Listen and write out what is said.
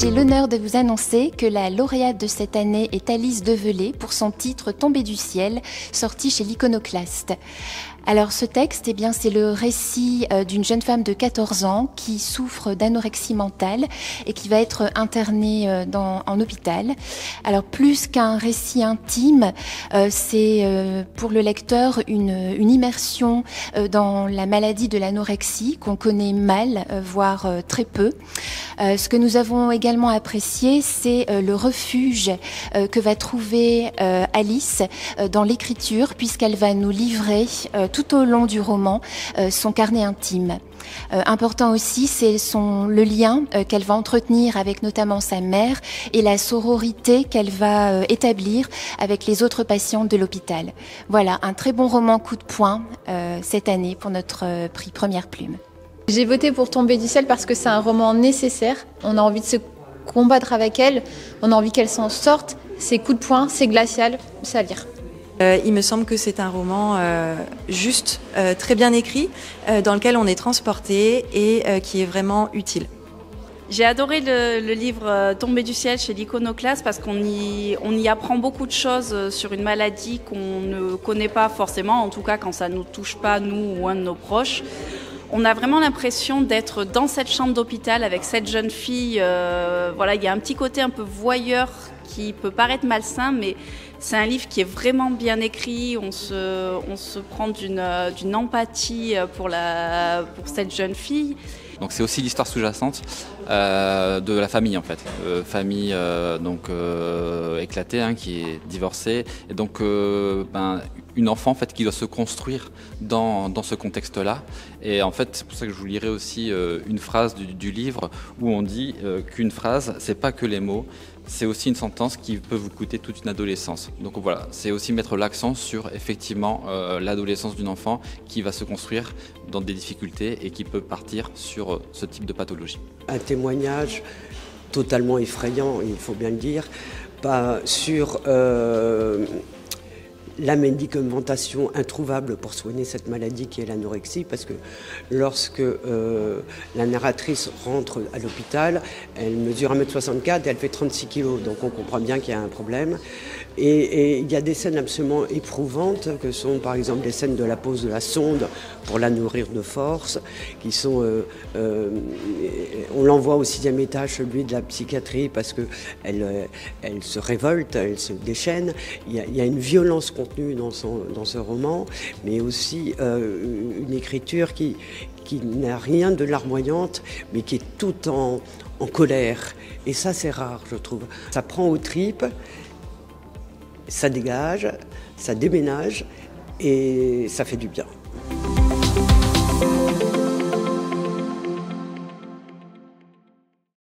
J'ai l'honneur de vous annoncer que la lauréate de cette année est Alice Develay pour son titre Tombée du ciel, sorti chez l'Iconoclaste. Alors ce texte, c'est le récit d'une jeune femme de 14 ans qui souffre d'anorexie mentale et qui va être internée en hôpital. Alors plus qu'un récit intime, c'est pour le lecteur une immersion dans la maladie de l'anorexie qu'on connaît mal, voire très peu. Ce que nous avons également apprécié, c'est le refuge que va trouver Alice dans l'écriture, puisqu'elle va nous livrer tout au long du roman son carnet intime. Important aussi, c'est le lien qu'elle va entretenir avec notamment sa mère et la sororité qu'elle va établir avec les autres patients de l'hôpital. Voilà, un très bon roman coup de poing cette année pour notre prix Première Plume. J'ai voté pour Tombée du ciel parce que c'est un roman nécessaire. On a envie de se combattre avec elle, on a envie qu'elle s'en sorte. C'est coup de poing, c'est glacial, c'est à lire. Il me semble que c'est un roman juste, très bien écrit, dans lequel on est transporté et qui est vraiment utile. J'ai adoré le livre Tombée du ciel chez l'Iconoclaste parce qu'on y apprend beaucoup de choses sur une maladie qu'on ne connaît pas forcément, en tout cas quand ça ne nous touche pas, nous ou un de nos proches. On a vraiment l'impression d'être dans cette chambre d'hôpital avec cette jeune fille. Voilà, il y a un petit côté un peu voyeur qui peut paraître malsain, mais c'est un livre qui est vraiment bien écrit. On se prend d'une empathie pour cette jeune fille. Donc c'est aussi l'histoire sous-jacente de la famille en fait, famille éclatée qui est divorcée et donc une enfant en fait qui doit se construire dans ce contexte-là. Et en fait c'est pour ça que je vous lirai aussi une phrase du livre où on dit qu'une phrase c'est pas que les mots, c'est aussi une sentence qui peut vous coûter toute une adolescence. Donc voilà, c'est aussi mettre l'accent sur effectivement l'adolescence d'une enfant qui va se construire dans des difficultés et qui peut partir sur ce type de pathologie. Un témoignage totalement effrayant, il faut bien le dire, sur la médicamentation introuvable pour soigner cette maladie qui est l'anorexie, parce que lorsque la narratrice rentre à l'hôpital, elle mesure 1m64 et elle fait 36 kg, donc on comprend bien qu'il y a un problème. Et il y a des scènes absolument éprouvantes, que sont par exemple les scènes de la pose de la sonde pour la nourrir de force, qui sont... on l'envoie au 6e étage, celui de la psychiatrie, parce qu'elle se révolte, elle se déchaîne. Il y a une violence contenue dans ce roman, mais aussi une écriture qui n'a rien de larmoyante, mais qui est tout en colère. Et ça, c'est rare, je trouve. Ça prend aux tripes, ça dégage, ça déménage et ça fait du bien.